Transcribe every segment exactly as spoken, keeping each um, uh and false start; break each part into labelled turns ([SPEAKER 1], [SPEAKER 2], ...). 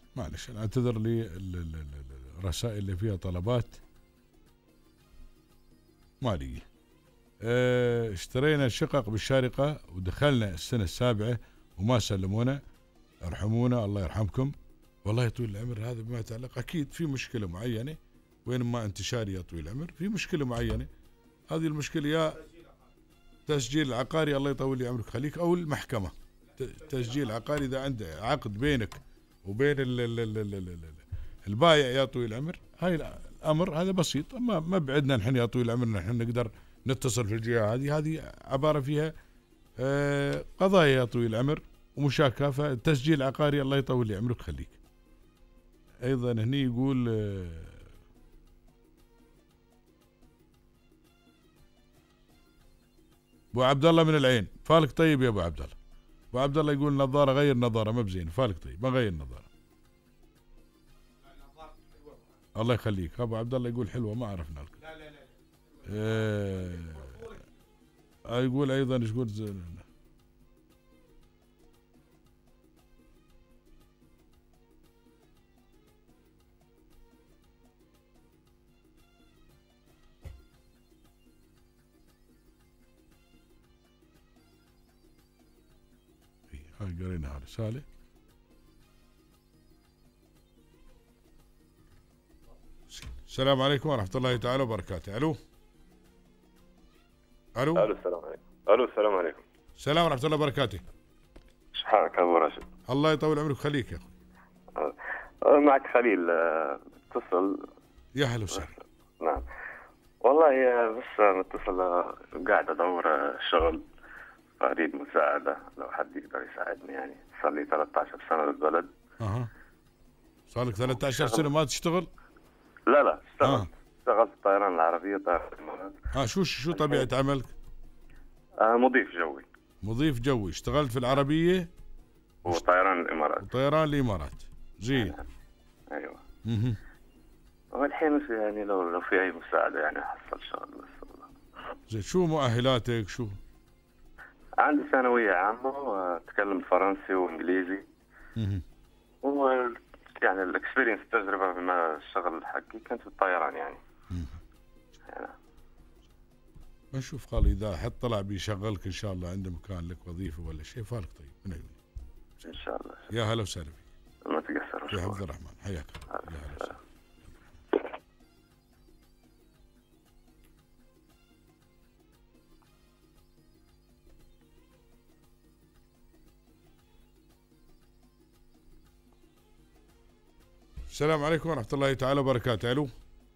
[SPEAKER 1] معلش انا اعتذر لي الرسائل اللي فيها طلبات مالية. اه اشترينا شقق بالشارقة ودخلنا السنة السابعة وما سلمونا، ارحمونا الله يرحمكم. والله يا طويل العمر هذا بما يتعلق أكيد في مشكلة معينة، وين ما انتشاري يا طويل العمر في مشكلة معينة. هذه المشكلة يا تسجيل العقاري الله يطول لي عمرك خليك، أو المحكمة. تسجيل عقاري إذا عنده عقد بينك وبين ال ال ال ال ال البايع يا طويل العمر، هاي الأمر هذا بسيط. أما ما بعدنا نحن يا طويل العمر نحن نقدر نتصل في الجهة هذه، هذه عبارة فيها آه قضايا يا طويل العمر ومشاكاه. فالتسجيل العقاري الله يطول لي عمرك خليك. أيضا هني يقول آه ابو عبد الله من العين، فالك طيب يا ابو عبد الله. ابو عبد الله يقول نظاره غير نظاره ما بزين، فالك طيب ما غير نظاره. الله يخليك. ابو عبد الله يقول حلوه ما عرفنا لك. لا لا لا آه يقول ايضا ايش يقول هاي قريناها رسالة. السلام عليكم ورحمة الله تعالى وبركاته. ألو ألو
[SPEAKER 2] ألو السلام عليكم. ألو السلام عليكم.
[SPEAKER 1] السلام ورحمة الله وبركاته.
[SPEAKER 2] شحالك أبو راشد؟
[SPEAKER 1] الله يطول عمرك خليك يا
[SPEAKER 2] أخوي. معك خليل اتصل.
[SPEAKER 1] يا هلا وسهلا.
[SPEAKER 2] نعم والله بس متصل قاعد أدور شغل، أريد مساعدة لو حد يقدر يساعدني. يعني صار لي ثلاثة عشر سنة بالبلد.
[SPEAKER 1] أها صار لك ثلاثة عشر سنة ما تشتغل؟
[SPEAKER 2] لا لا اشتغلت. آه. اشتغلت الطيران العربية طيران الإمارات.
[SPEAKER 1] اه شو شو طبيعة عملك؟
[SPEAKER 2] آه مضيف جوي.
[SPEAKER 1] مضيف جوي، اشتغلت في العربية
[SPEAKER 2] وطيران الإمارات.
[SPEAKER 1] وطيران الإمارات زين.
[SPEAKER 2] أيوة. اها والحين يعني لو لو في أي مساعدة يعني أحصل شغل بس والله.
[SPEAKER 1] زين شو مؤهلاتك شو؟
[SPEAKER 2] عندي ثانوية عامة وأتكلم فرنسي وإنجليزي.
[SPEAKER 1] اها
[SPEAKER 2] و يعني الاكسبيرينس التجربة بما الشغل حقي كانت في الطيران يعني. يعني
[SPEAKER 1] بنشوف قال إذا حد طلع بيشغلك إن شاء الله عنده مكان لك وظيفة ولا شيء فالك طيب من عيوني.
[SPEAKER 2] إن شاء الله.
[SPEAKER 1] يا هلا وسهلا فيك.
[SPEAKER 2] ما تقصر.
[SPEAKER 1] يا حفظ الرحمن حياك. يا هلا وسهلا. السلام عليكم ورحمة الله تعالى وبركاته. ألو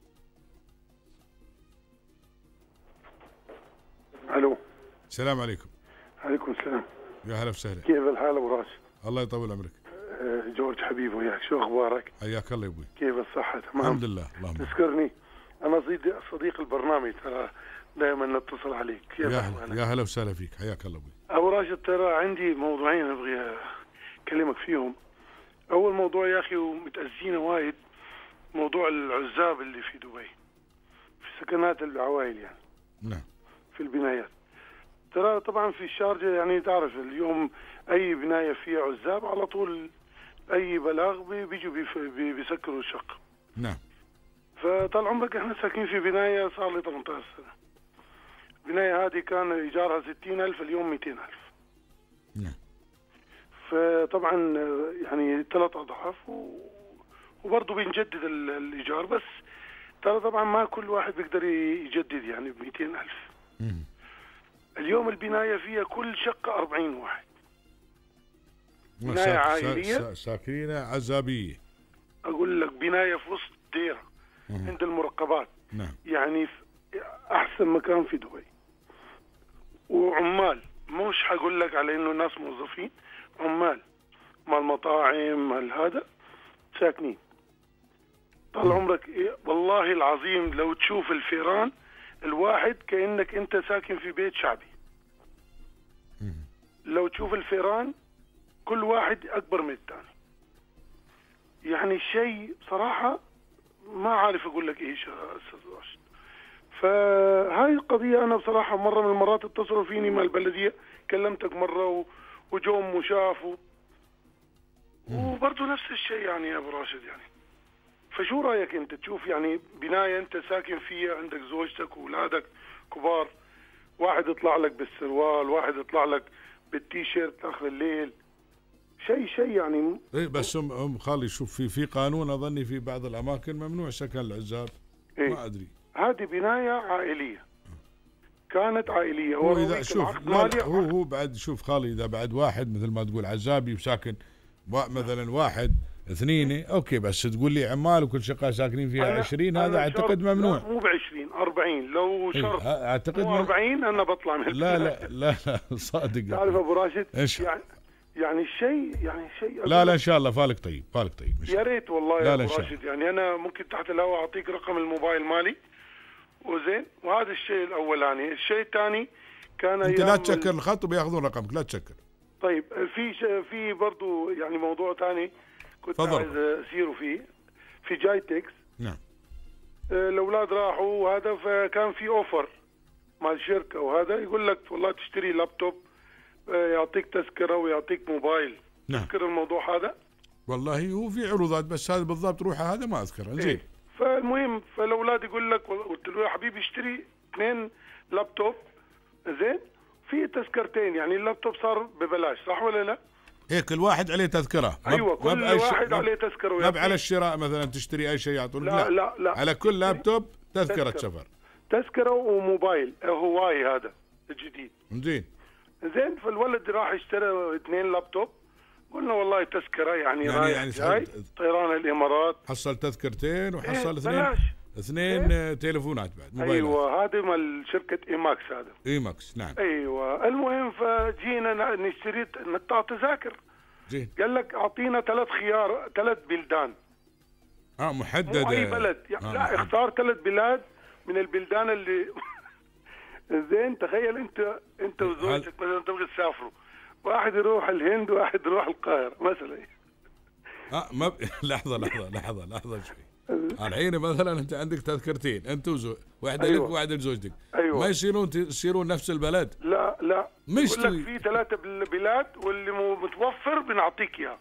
[SPEAKER 3] ألو
[SPEAKER 1] السلام عليكم.
[SPEAKER 3] عليكم السلام.
[SPEAKER 1] يا هلا وسهلا.
[SPEAKER 3] كيف الحال أبو راشد؟
[SPEAKER 1] الله يطول عمرك.
[SPEAKER 3] أه جورج حبيبي وياك، شو أخبارك؟
[SPEAKER 1] حياك الله يا أبوي.
[SPEAKER 3] كيف الصحة؟ تمام
[SPEAKER 1] الحمد لله. اللهم
[SPEAKER 3] تذكرني أنا صديق صديق البرنامج، ترى دائما نتصل عليك. كيف
[SPEAKER 1] يا هلا يا هلا وسهلا فيك. حياك الله أبوي.
[SPEAKER 3] أبو راشد ترى عندي موضوعين أبغي أكلمك فيهم. أول موضوع يا أخي ومتأذينا وايد، موضوع العزاب اللي في دبي في سكنات العوائل يعني.
[SPEAKER 1] نعم.
[SPEAKER 3] في البنايات. ترى طبعا في الشارجة يعني تعرف اليوم أي بناية فيها عزاب على طول أي بلاغ بيجوا بيسكروا الشقة.
[SPEAKER 1] نعم.
[SPEAKER 3] فطال عمرك احنا ساكنين في بناية صار لي ثمانية عشر سنة. البناية هذه كان إيجارها ستين ألف، اليوم مئتين ألف.
[SPEAKER 1] نعم.
[SPEAKER 3] فطبعا يعني ثلاث أضعاف و... وبرضه بنجدد الإيجار، بس ترى طبعا ما كل واحد بيقدر يجدد يعني ب مئتين ألف.
[SPEAKER 1] مم.
[SPEAKER 3] اليوم البناية فيها كل شقة أربعين واحد. بناية عائلية
[SPEAKER 1] ساكنة عزابية.
[SPEAKER 3] أقول لك بناية في وسط ديرة عند المرقبات.
[SPEAKER 1] نعم.
[SPEAKER 3] يعني أحسن مكان في دبي. وعمال مش حقول لك على إنه ناس موظفين، عمال مال مطاعم مال هذا ساكنين. طال عمرك إيه والله العظيم لو تشوف الفيران الواحد كأنك أنت ساكن في بيت شعبي.
[SPEAKER 1] مم. لو
[SPEAKER 3] تشوف الفيران كل واحد أكبر من الثاني. يعني شيء صراحة ما عارف أقول لك إيش يا أستاذ راشد. فهاي القضية أنا بصراحة مرة من المرات اتصلوا فيني مع البلدية، كلمتك مرة وجوم وشافوا وبرضه نفس الشيء يعني يا ابو راشد يعني. فشو رايك انت تشوف يعني بنايه انت ساكن فيها، عندك زوجتك واولادك كبار، واحد يطلع لك بالسروال، واحد يطلع لك بالتيشيرت اخر الليل، شيء شيء يعني.
[SPEAKER 1] ايه بس هم هم خالي شوف في في قانون اظني في بعض الاماكن ممنوع سكن العزاب.
[SPEAKER 3] إيه؟
[SPEAKER 1] ما ادري.
[SPEAKER 3] هذه بنايه عائليه، كانت عائليه.
[SPEAKER 1] هو اذا شوف لا لا هو هو بعد شوف خالي اذا بعد واحد مثل ما تقول عزابي وساكن مثلا واحد اثنين اوكي، بس تقول لي عمال وكل شقه ساكنين فيها عشرين هذا اعتقد ممنوع.
[SPEAKER 3] مو ب عشرين أربعين لو شرط.
[SPEAKER 1] إيه اعتقد
[SPEAKER 3] مو أربعين انا بطلع من
[SPEAKER 1] لا لا لا لا صادق.
[SPEAKER 3] تعرف ابو راشد
[SPEAKER 1] يعني
[SPEAKER 3] يعني الشيء يعني شيء
[SPEAKER 1] لا لا ان شاء الله فالك طيب فالك طيب
[SPEAKER 3] يا ريت والله
[SPEAKER 1] لا
[SPEAKER 3] يا
[SPEAKER 1] لا
[SPEAKER 3] ابو راشد. يعني انا ممكن تحت الهواء اعطيك رقم الموبايل مالي وزين. وهذا الشيء الاولاني. الشيء الثاني كان
[SPEAKER 1] انت لا تشكر الخط وبياخذون رقمك لا تشكر.
[SPEAKER 3] طيب في في برضه يعني موضوع ثاني كنت فضل. عايز اسيروا فيه في جايتكس.
[SPEAKER 1] نعم.
[SPEAKER 3] الاولاد راحوا وهذا فكان في اوفر مع الشركه وهذا يقول لك والله تشتري لابتوب يعطيك تذكره ويعطيك موبايل.
[SPEAKER 1] نعم.
[SPEAKER 3] تذكر الموضوع هذا؟
[SPEAKER 1] والله هو في عروضات بس هذا بالضبط روحه هذا ما اذكره. زين. إيه؟
[SPEAKER 3] فالمهم فالاولاد يقول لك قلت له يا حبيبي اشتري اثنين لابتوب زين في تذكرتين، يعني اللابتوب صار ببلاش صح ولا لا؟
[SPEAKER 1] ايه كل واحد عليه تذكره.
[SPEAKER 3] ايوه كل واحد عليه تذكره.
[SPEAKER 1] ما على الشراء مثلا تشتري اي شيء يعطونك.
[SPEAKER 3] لا, لا لا لا
[SPEAKER 1] على كل لابتوب تذكره تذكرة. سفر
[SPEAKER 3] تذكره وموبايل هواي هذا الجديد.
[SPEAKER 1] زين
[SPEAKER 3] زين. فالولد راح اشترى اثنين لابتوب. قلنا والله تذكره يعني, يعني رايح يعني جاي طيران الامارات
[SPEAKER 1] حصل تذكرتين وحصل
[SPEAKER 3] إيه
[SPEAKER 1] اثنين
[SPEAKER 3] بلاش.
[SPEAKER 1] اثنين إيه؟ تليفونات بعد موبايلات.
[SPEAKER 3] ايوه هذا مال شركه ايماكس هذا.
[SPEAKER 1] ايماكس نعم.
[SPEAKER 3] ايوه المهم فجينا نشتري نقطع تذاكر.
[SPEAKER 1] زين.
[SPEAKER 3] قال لك اعطينا ثلاث خيار ثلاث بلدان.
[SPEAKER 1] اه محدده.
[SPEAKER 3] مو اي بلد يعني. آه لا محدد. اختار ثلاث بلاد من البلدان اللي زين. تخيل انت انت وزوجتك مثلا تبغى تسافروا، واحد يروح الهند وواحد يروح القاهره مثلا.
[SPEAKER 1] اه ما ب... لحظه لحظه لحظه لحظه شوي. الحين مثلا انت عندك تذكرتين انت وزوج واحده أيوة. لك وواحده لزوجتك.
[SPEAKER 3] أيوة.
[SPEAKER 1] ما يصيرون يصيرون نفس البلد.
[SPEAKER 3] لا لا
[SPEAKER 1] مش
[SPEAKER 3] يقول لك في ثلاثه بلاد واللي متوفر بنعطيك اياه.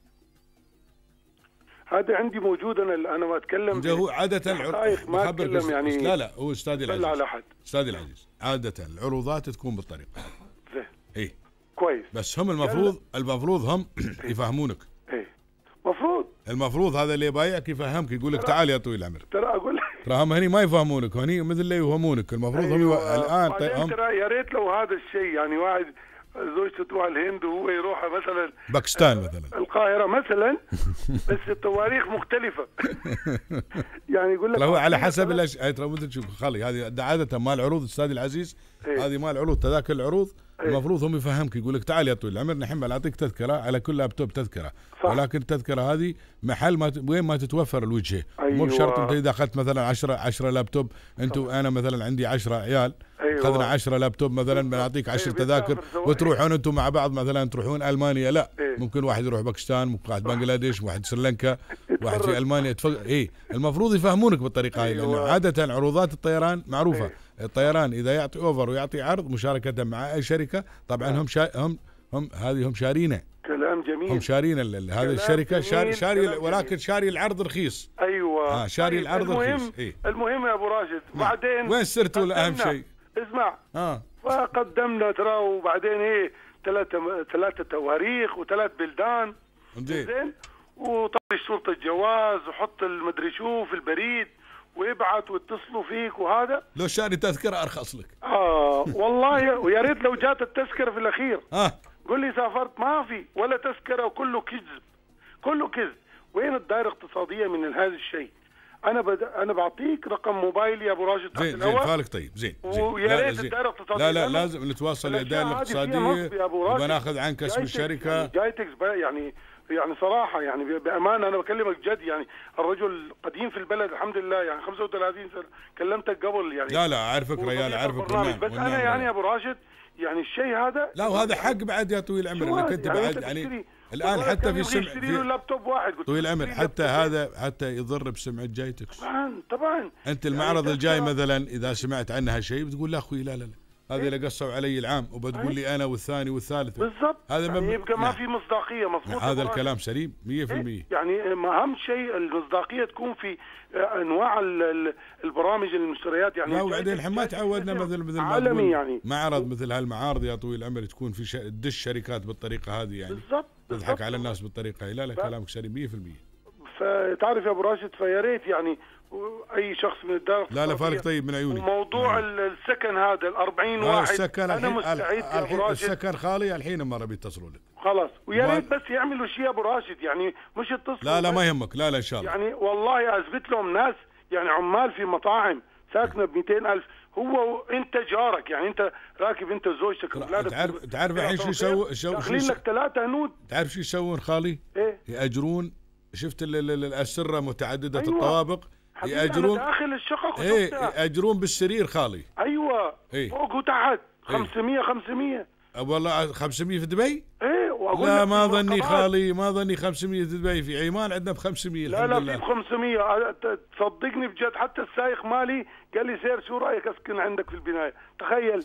[SPEAKER 3] هذا عندي موجود. انا انا ما اتكلم
[SPEAKER 1] ده هو عاده العروض
[SPEAKER 3] ما اتكلم يعني.
[SPEAKER 1] لا لا هو استاذي العزيز
[SPEAKER 3] على حد.
[SPEAKER 1] استاذي العزيز عاده العروضات تكون بالطريقه
[SPEAKER 3] زين.
[SPEAKER 1] اي
[SPEAKER 3] كويس.
[SPEAKER 1] بس هم المفروض المفروض هم يفهمونك.
[SPEAKER 3] ايه مفروض
[SPEAKER 1] المفروض هذا اللي بايعك يفهمك يقول لك تعال يا طويل العمر.
[SPEAKER 3] ترى اقول لك
[SPEAKER 1] ترى هم هني ما يفهمونك هني مثل اللي يفهمونك. المفروض أيوة. هم يو... الان
[SPEAKER 3] طيب هم ترى يا ريت لو هذا الشيء يعني واحد زوجته تروح الهند وهو يروح مثلا
[SPEAKER 1] باكستان مثلا
[SPEAKER 3] القاهره مثلا بس التواريخ مختلفه. يعني يقول لك
[SPEAKER 1] هو على حسب الاشياء. ترى مثل شوف خلي هذه عاده مال العروض استاذي العزيز.
[SPEAKER 3] إيه؟
[SPEAKER 1] هذه مال العروض تذاكر العروض. إيه؟ المفروض هم يفهمك يقول لك تعال يا طويل العمر نحن نعطيك تذكره على كل لابتوب تذكره. صح. ولكن التذكره هذه محل ما ت... وين ما تتوفر الوجهه.
[SPEAKER 3] أيوة.
[SPEAKER 1] مو بشرط انت اذا اخذت مثلا عشرة عشرة لابتوب انت وانا مثلا عندي عشرة عيال.
[SPEAKER 3] أيوة.
[SPEAKER 1] اخذنا عشرة لابتوب مثلا بنعطيك عشر أيوة. تذاكر وتروحون انتم مع بعض مثلا تروحون المانيا. لا إيه؟ ممكن واحد يروح باكستان ممكن واحد بنغلاديش واحد سريلانكا واحد في المانيا تفق... ايه المفروض يفهمونك بالطريقه هاي. أيوة. لانه عاده عروضات الطيران معروفه. إيه؟ الطيران اذا يعطي اوفر ويعطي عرض مشاركه مع اي شركه طبعا هم شا... هم هم هذه هم شارينه.
[SPEAKER 3] كلام جميل.
[SPEAKER 1] هم شارين هذه الشركه شاري شاري ولكن شاري العرض رخيص.
[SPEAKER 3] ايوه
[SPEAKER 1] آه شاري
[SPEAKER 3] طيب
[SPEAKER 1] العرض
[SPEAKER 3] المهم
[SPEAKER 1] رخيص. إيه؟
[SPEAKER 3] المهم يا ابو راشد بعدين
[SPEAKER 1] وين سرتوا لاهم شيء؟
[SPEAKER 3] اسمع
[SPEAKER 1] اه
[SPEAKER 3] فقدمنا ترى وبعدين ايه ثلاثه ثلاثه تواريخ وثلاث بلدان.
[SPEAKER 1] زين.
[SPEAKER 3] وطرش صوره الجواز وحط المدري شو في البريد ويبعت ويتصلوا فيك وهذا.
[SPEAKER 1] لو شاري تذكره ارخص لك.
[SPEAKER 3] اه والله ويا ريت لو جات التذكره في الاخير.
[SPEAKER 1] اه
[SPEAKER 3] قول لي سافرت ما في ولا تذكره وكله كذب كله كذب. وين الدائره الاقتصاديه من هذا الشيء؟ انا بد... انا بعطيك رقم موبايلي يا ابو راشد.
[SPEAKER 1] زين زين فالك طيب زين
[SPEAKER 3] ويا ريت الدائره الاقتصاديه.
[SPEAKER 1] لا لا لازم نتواصل الاداره الاقتصاديه وناخذ عنك اسم الشركه.
[SPEAKER 3] يعني جايتكس يعني يعني صراحه يعني بامانه انا بكلمك جد يعني الرجل قديم في البلد الحمد لله يعني خمسة وثلاثين سنه كلمتك قبل يعني.
[SPEAKER 1] لا لا اعرفك ريال اعرفك
[SPEAKER 3] والنعم. بس انا يعني يا ابو راشد يعني الشيء هذا
[SPEAKER 1] لا وهذا حق بعد يا طويل العمر انك انت بعد يعني الان حتى في سمع
[SPEAKER 3] في لابتوب واحد
[SPEAKER 1] طويل العمر حتى هذا حتى يضر بسمعه جايتكس.
[SPEAKER 3] طبعا طبعا
[SPEAKER 1] انت المعرض يعني الجاي مثلا اذا سمعت عنها شيء بتقول لا اخوي لا لا لا هذه اللي قصوا علي العام وبتقول لي انا والثاني والثالث
[SPEAKER 3] بالضبط.
[SPEAKER 1] هذا
[SPEAKER 3] يعني
[SPEAKER 1] ما
[SPEAKER 3] يبقى ما في مصداقيه. مضبوط.
[SPEAKER 1] هذا الكلام سليم مية بالمية.
[SPEAKER 3] يعني اهم شيء المصداقيه تكون في انواع البرامج المشتريات. يعني
[SPEAKER 1] لا وبعدين احنا ما تعودنا مثل مثل ما
[SPEAKER 3] عالمي يعني
[SPEAKER 1] معرض مثل هالمعارض يا طويل العمر تكون في ش... تدش شركات بالطريقه هذه يعني
[SPEAKER 3] بالضبط
[SPEAKER 1] تضحك على الناس بالطريقه هي. لا لا كلامك سليم مية بالمية.
[SPEAKER 3] فتعرف يا ابو راشد فيا ريت يعني اي شخص من الدار
[SPEAKER 1] لا لا فارق طيب من عيوني.
[SPEAKER 3] موضوع نعم. السكن هذا ال أربعين واحد
[SPEAKER 1] السكن
[SPEAKER 3] انا مستعد يا ابو راشد.
[SPEAKER 1] السكن خالي الحين مره بيتصلوا لك
[SPEAKER 3] خلاص ويا ريت بس يعملوا شيء يا ابو راشد يعني مش يتصلوا.
[SPEAKER 1] لا لا ما يهمك. لا لا ان شاء الله.
[SPEAKER 3] يعني والله اثبت لهم ناس يعني عمال في مطاعم ساكنه ب مئتين ألف. هو انت جارك يعني انت راكب انت وزوجتك واولادك.
[SPEAKER 1] تعرف تعرف الحين شو يسوي شو
[SPEAKER 3] داخلين لك ثلاثه هنود.
[SPEAKER 1] تعرف شو يسوون خالي؟
[SPEAKER 3] ايه
[SPEAKER 1] ياجرون. شفت الاسره متعدده
[SPEAKER 3] أيوة.
[SPEAKER 1] الطوابق ياجرون
[SPEAKER 3] داخل الشقق.
[SPEAKER 1] ايه ياجرون بالسرير خالي.
[SPEAKER 3] ايوه
[SPEAKER 1] ايه؟
[SPEAKER 3] فوق وتحت خمسمية خمسمية.
[SPEAKER 1] والله خمسمية في دبي؟
[SPEAKER 3] ايه واقول
[SPEAKER 1] لا ما ظني خالي ما ظني خمسمية في دبي. في عمان عندنا ب خمسمية.
[SPEAKER 3] لا لا في ب خمسمية تصدقني بجد. حتى السايق مالي قال لي سير شو رايك اسكن عندك في البنايه. تخيل.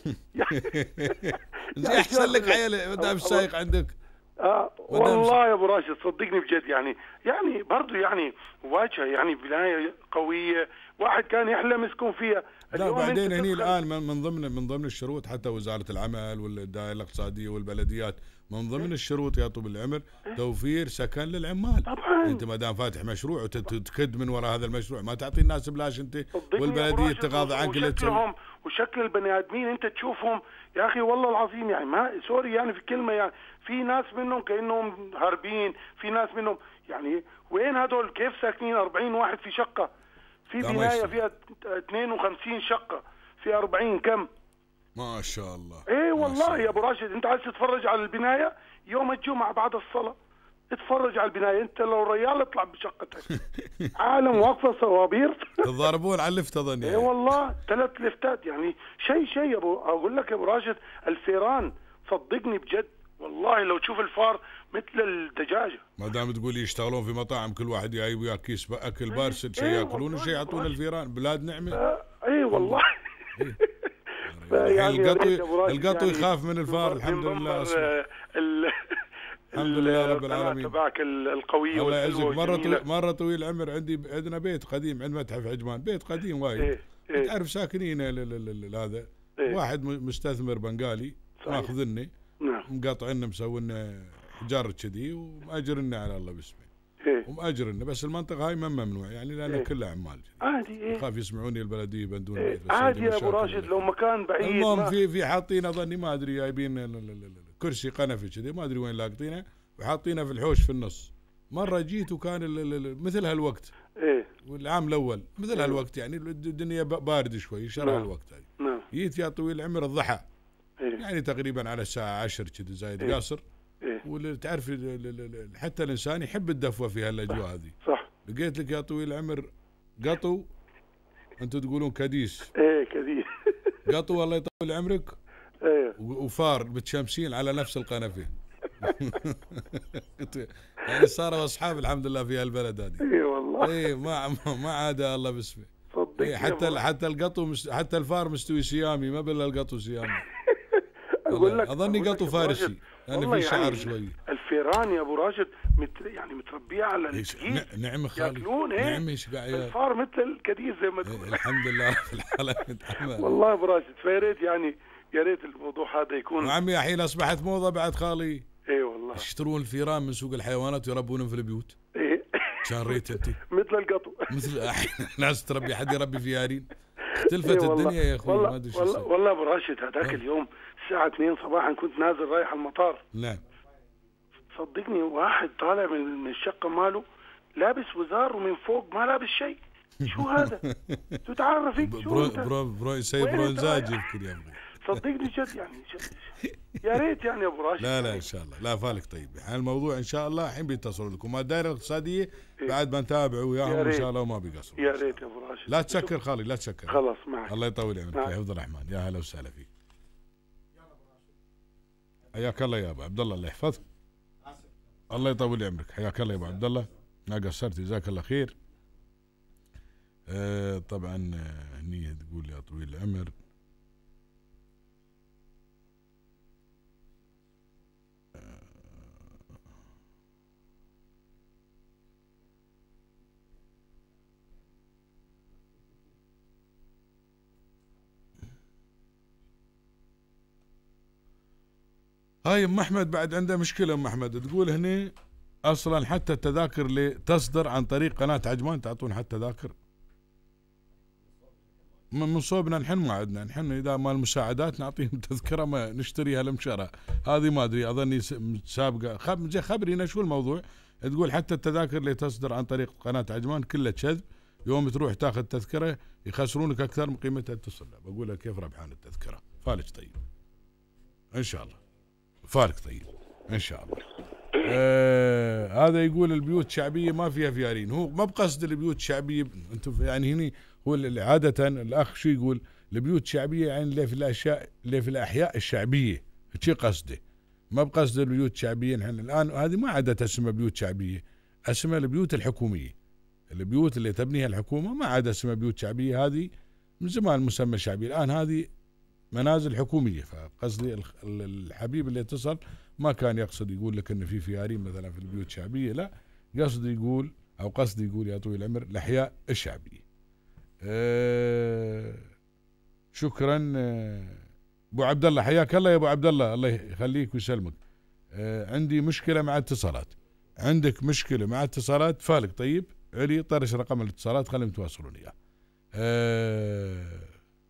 [SPEAKER 1] زي احسن لك عيال دام السايق عندك.
[SPEAKER 3] اه والله يا ابو راشد صدقني بجد يعني يعني برضه يعني واجهه يعني بنايه قويه واحد كان يحلم يسكن فيها.
[SPEAKER 1] لا بعدين هني الان من ضمن من ضمن الشروط حتى وزاره العمل والدائره الاقتصاديه والبلديات من ضمن الشروط يا طويل العمر توفير سكن للعمال.
[SPEAKER 3] طبعا
[SPEAKER 1] انت ما دام فاتح مشروع وتكد من وراء هذا المشروع ما تعطي الناس بلاش انت والبلديه تغاضى عنك.
[SPEAKER 3] وشكلهم وشكل البني ادمين انت تشوفهم يا اخي والله العظيم يعني ما سوري يعني في كلمه يعني في ناس منهم كانهم هاربين. في ناس منهم يعني وين هذول كيف ساكنين أربعين واحد في شقه في بنايه فيها اثنين وخمسين شقه في أربعين كم.
[SPEAKER 1] ما شاء الله.
[SPEAKER 3] ايه والله يا ابو راشد انت عايز تتفرج على البنايه يوم الجمعه بعد الصلاه اتفرج على البنايه. انت لو ريال اطلع بشقتك عالم واقفه صوابير.
[SPEAKER 1] تضاربون على اللفت اظن.
[SPEAKER 3] ايه والله ثلاث لفتات يعني شيء شيء يا ابو اقول لك يا ابو راشد الفيران صدقني بجد والله لو تشوف الفار مثل الدجاجه.
[SPEAKER 1] ما دام تقول لي يشتغلون في مطاعم كل واحد جايب وياه كيس اكل بارسل شيء ياكلون وشيء يعطون الفيران بلاد نعمه.
[SPEAKER 3] آه اي والله.
[SPEAKER 1] يعني القطو القطو يخاف من الفار. الحمد لله. الحمد لله رب العالمين.
[SPEAKER 3] تبعك القويه
[SPEAKER 1] الله يعزك. مره طويل مره طويل العمر عندي عندنا بيت قديم عند متحف عجمان بيت قديم وايد.
[SPEAKER 3] إيه إيه
[SPEAKER 1] تعرف ساكنين هذا إيه؟ واحد مستثمر بنغالي ماخذني
[SPEAKER 3] نعم
[SPEAKER 1] مقاطعنا مسوينا حجار كذي ومأجرنا على الله باسمه.
[SPEAKER 3] إيه؟
[SPEAKER 1] ومأجرنا بس المنطقه هاي ما ممنوع يعني لان إيه؟ كلها عمال
[SPEAKER 3] عادي. ايه
[SPEAKER 1] خاف يسمعوني البلديه يبندون
[SPEAKER 3] إيه؟ عادي يا ابو راشد لو مكان بعيد.
[SPEAKER 1] المهم في في حاطين اظني ما ادري جايبين كرسي قنفي كذي ما ادري وين لاقطينه وحاطينه في الحوش في النص. مره جيت وكان مثل هالوقت
[SPEAKER 3] ايه
[SPEAKER 1] والعام الاول مثل إيه؟ هالوقت يعني الدنيا بارده شوي شرع
[SPEAKER 3] نعم.
[SPEAKER 1] الوقت هاي
[SPEAKER 3] نعم.
[SPEAKER 1] جيت يا طويل العمر الضحى
[SPEAKER 3] إيه؟
[SPEAKER 1] يعني تقريبا على الساعه عشرة كذا زايد
[SPEAKER 3] إيه؟
[SPEAKER 1] قاصر.
[SPEAKER 3] إيه؟
[SPEAKER 1] وتعرف حتى الانسان يحب الدفوه في هالاجواء هذه.
[SPEAKER 3] صح.
[SPEAKER 1] لقيت لك يا طويل العمر قطو انتم تقولون كديس.
[SPEAKER 3] ايه كديس.
[SPEAKER 1] قطو الله يطول عمرك.
[SPEAKER 3] ايه
[SPEAKER 1] وفار متشمسين على نفس القنفه. يعني صاروا اصحاب الحمد لله في هالبلد هذه.
[SPEAKER 3] اي والله.
[SPEAKER 1] اي ما ما عاد الله باسمه.
[SPEAKER 3] صدق.
[SPEAKER 1] إيه حتى حتى القطو مست... حتى الفار مستوي سيامي ما بلا القطو سيامي.
[SPEAKER 3] اقول لك
[SPEAKER 1] اظني قطو فارسي يعني في شعر
[SPEAKER 3] يعني
[SPEAKER 1] شوي.
[SPEAKER 3] الفيران يا ابو راشد مت يعني متربيه على الكيس.
[SPEAKER 1] نعم خالي.
[SPEAKER 3] نعم الفار مثل الكديس زي ما تقول.
[SPEAKER 1] الحمد لله في الحاله متحمل.
[SPEAKER 3] والله يا ابو راشد فيا ريت يعني يا ريت الموضوع هذا يكون.
[SPEAKER 1] وعمي الحين اصبحت موضه بعد خالي.
[SPEAKER 3] اي والله.
[SPEAKER 1] يشترون الفيران من سوق الحيوانات ويربونهم في البيوت.
[SPEAKER 3] ايه
[SPEAKER 1] كان ريت انت
[SPEAKER 3] مثل القطو.
[SPEAKER 1] مثل ناس تربي حد يربي فيارين. اختلفت إيه الدنيا يا اخوي ما ادري شو
[SPEAKER 3] والله والله ابو راشد هذاك اليوم الساعه اثنين صباحا كنت نازل رايح المطار.
[SPEAKER 1] نعم.
[SPEAKER 3] صدقني واحد طالع من الشقه ماله لابس وزار ومن فوق ما لابس شيء. شو هذا؟ شو تعرفك شو
[SPEAKER 1] برو برو برو سيد برونزاج يمكن يا ابو.
[SPEAKER 3] صدقني جد يعني جد. يا ريت يعني يا ابو راشد.
[SPEAKER 1] لا لا ان شاء الله لا فالك طيب الموضوع ان شاء الله الحين بيتصلوا لكم الدائره الاقتصاديه بعد بنتابع وياهم ان شاء الله وما بيقصروا.
[SPEAKER 3] يا ريت يا ابو راشد.
[SPEAKER 1] لا تسكر خالي لا تسكر.
[SPEAKER 3] خلاص معك.
[SPEAKER 1] الله يطول عمرك يا حفظ الرحمن يا هلا وسهلا فيك. حياك الله يا ابو عبد الله الله يحفظك. الله يطول عمرك حياك الله يا ابو عبد الله ما قصرت جزاك الله خير. آه طبعا هني تقول يا طويل العمر هاي ام احمد بعد عنده مشكله. ام احمد تقول هني اصلا حتى التذاكر اللي تصدر عن طريق قناه عجمان تعطون حتى تذاكر من صوبنا. نحن ما عندنا، نحن اذا مال المساعدات نعطيهم تذكره ما نشتريها لمشرة. هذه ما ادري اظني سابقه. خب خبرينا شو الموضوع. تقول حتى التذاكر اللي تصدر عن طريق قناه عجمان كلها كذب، يوم تروح تاخذ تذكره يخسرونك اكثر من قيمتها تصل. بقول لك كيف ربحان التذكره. فالك طيب ان شاء الله، فالك طيب ان شاء الله. آه هذا يقول البيوت الشعبيه ما فيها فيارين. هو ما بقصد البيوت الشعبيه انتم يعني هني. هو عاده الاخ شو يقول البيوت الشعبيه يعني اللي في الاشياء اللي في الاحياء الشعبيه، شي قصده. ما بقصد البيوت الشعبيه. نحن الان هذه ما عادت اسمها بيوت شعبيه، اسمها البيوت الحكوميه. البيوت اللي تبنيها الحكومه ما عاد اسمها بيوت شعبيه، هذه من زمان مسمى شعبي. الان هذه منازل حكوميه. فقصدي الحبيب اللي اتصل ما كان يقصد يقول لك ان في فيارين مثلا في البيوت الشعبيه، لا قصدي يقول او قصدي يقول يا طويل العمر الاحياء الشعبيه. أه شكرا ابو عبد الله، حياك الله يا ابو عبد الله، الله يخليك ويسلمك. أه عندي مشكله مع اتصالات. عندك مشكله مع اتصالات فالك طيب علي طرش رقم الاتصالات خليهم تواصلون اياه. أه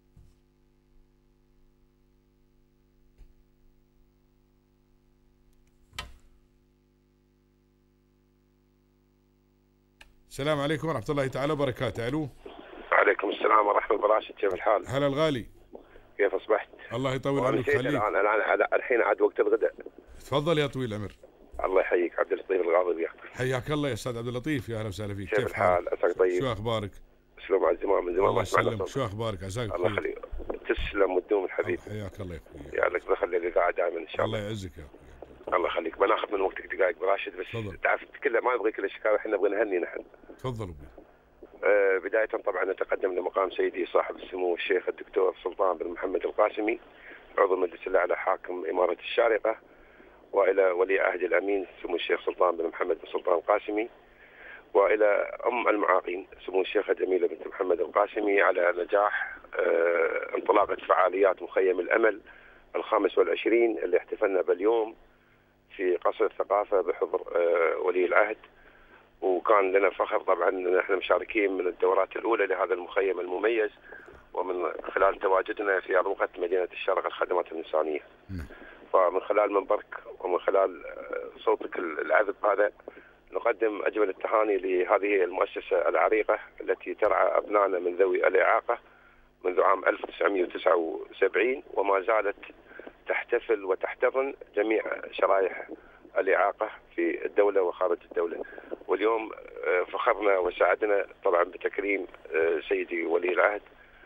[SPEAKER 1] السلام عليكم ورحمة الله تعالى وبركاته. ألو.
[SPEAKER 4] وعليكم السلام ورحمة الله وبركاته. كيف الحال؟
[SPEAKER 1] هلا الغالي.
[SPEAKER 4] كيف أصبحت؟
[SPEAKER 1] الله يطول عمرك ويخليك.
[SPEAKER 4] الآن الآن الحين عاد وقت الغداء.
[SPEAKER 1] تفضل يا طويل العمر.
[SPEAKER 4] الله يحييك. عبد اللطيف الغاضبي.
[SPEAKER 1] حياك الله يا أستاذ عبد اللطيف، يا أهلا وسهلا فيك.
[SPEAKER 4] كيف الحال؟ عساك طيب.
[SPEAKER 1] شو أخبارك؟
[SPEAKER 4] تسلم على الزمان من زمان
[SPEAKER 1] الله يسلمك. شو أخبارك؟ عساك
[SPEAKER 4] الله يخليك. تسلم وتدوم الحبيب.
[SPEAKER 1] حياك الله يا أخوي.
[SPEAKER 4] يا لك بخلي اللقاء دائما إن شاء الله.
[SPEAKER 1] الله يعزك يا أخوي.
[SPEAKER 4] الله يخليك. بناخذ من وقتك دقائق براشد بس.
[SPEAKER 1] تفضل.
[SPEAKER 4] تعرف كله ما نبغي كل الشكاوى، احنا نبغى نهني نحن.
[SPEAKER 1] تفضل.
[SPEAKER 4] آه بداية طبعا نتقدم لمقام سيدي صاحب السمو الشيخ الدكتور سلطان بن محمد القاسمي عضو المجلس الأعلى حاكم إمارة الشارقة، وإلى ولي عهد الأمين سمو الشيخ سلطان بن محمد بن سلطان القاسمي، وإلى أم المعاقين سمو الشيخة جميلة بنت محمد القاسمي على نجاح آه انطلاقة فعاليات مخيم الأمل الخامس والعشرين اللي احتفلنا باليوم في قصر الثقافة بحضور آه ولي العهد. وكان لنا فخر طبعا ان احنا مشاركين من الدورات الاولى لهذا المخيم المميز، ومن خلال تواجدنا في اروقه مدينه الشارقه الخدمات الانسانيه. فمن خلال منبرك ومن خلال صوتك العذب هذا نقدم اجمل التهاني لهذه المؤسسه العريقه التي ترعى ابنائنا من ذوي الاعاقه منذ عام ألف وتسعمئة وتسعة وسبعين، وما زالت تحتفل وتحتضن جميع شرائح الإعاقة في الدولة وخارج الدولة. واليوم فخرنا وسعدنا طبعا بتكريم سيدي ولي العهد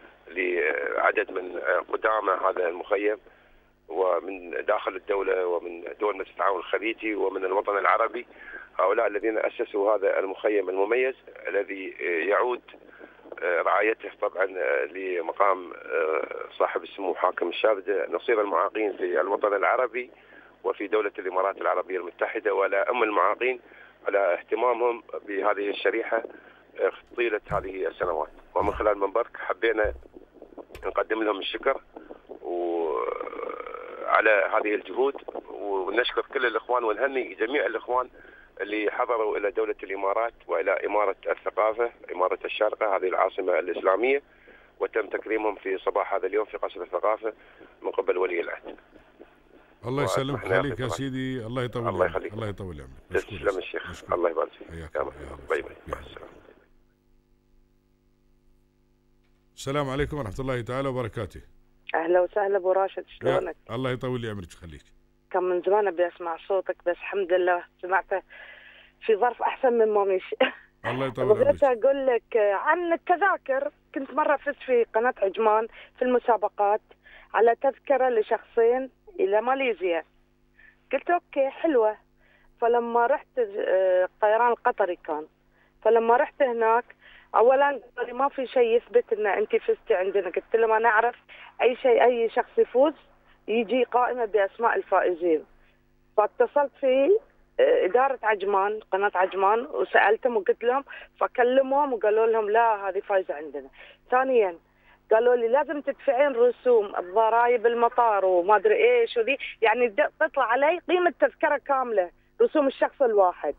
[SPEAKER 4] لعدد من قدامى هذا المخيم، ومن داخل الدولة ومن دول مجلس التعاون الخليجي ومن الوطن العربي، هؤلاء الذين أسسوا هذا المخيم المميز الذي يعود رعايته طبعا لمقام صاحب السمو حاكم الشارقة نصير المعاقين في الوطن العربي وفي دولة الإمارات العربية المتحدة، ولا أم المعاقين على اهتمامهم بهذه الشريحة طيلة هذه السنوات. ومن خلال منبرك حبينا نقدم لهم الشكر وعلى هذه الجهود، ونشكر كل الإخوان ونهني جميع الإخوان اللي حضروا إلى دولة الإمارات وإلى إمارة الثقافة إمارة الشارقة هذه العاصمة الإسلامية، وتم تكريمهم في صباح هذا اليوم في قصر الثقافة من قبل ولي العهد.
[SPEAKER 1] الله يسلمك خليك يا سيدي. الله يطول
[SPEAKER 4] الله يخليك.
[SPEAKER 1] الله يطول عمرك.
[SPEAKER 4] تسلم الشيخ. الله يبارك فيك. باي باي. مع السلامه.
[SPEAKER 1] السلام عليكم ورحمه الله تعالى وبركاته.
[SPEAKER 5] اهلا وسهلا ابو راشد، شلونك؟
[SPEAKER 1] الله يطول لي عمرك خليك.
[SPEAKER 5] كان من زمان ابي اسمع صوتك بس الحمد لله سمعته في ظرف احسن مما مشي.
[SPEAKER 1] الله يطول عمرك.
[SPEAKER 5] بغيت اقول لك عن التذاكر. كنت مره فزت في قناه عجمان في المسابقات على تذكره لشخصين الى ماليزيا. قلت اوكي حلوه. فلما رحت الطيران القطري كان فلما رحت هناك اولا ما في شيء يثبت ان انت فزتي عندنا. قلت لهم انا اعرف اي شيء اي شخص يفوز يجي قائمه باسماء الفائزين. فاتصلت في اداره عجمان قناه عجمان وسالتهم وقلت لهم، فكلموهم وقالوا لهم لا هذه فايزه عندنا. ثانيا قالوا لي لازم تدفعين رسوم الضرائب المطار وما ادري ايش وذي، يعني تطلع علي قيمه تذكره كامله رسوم الشخص الواحد.